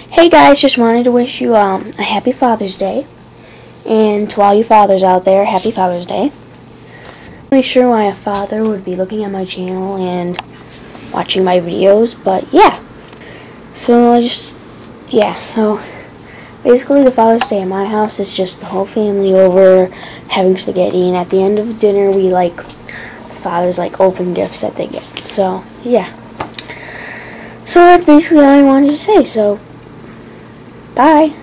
Hey guys, just wanted to wish you a happy Father's Day. And to all you fathers out there, happy Father's Day. I'm not really sure why a father would be looking at my channel and watching my videos, but yeah. So so basically the Father's Day at my house is just the whole family over having spaghetti, and at the end of dinner we the fathers open gifts that they get. So yeah. So that's basically all I wanted to say, so bye.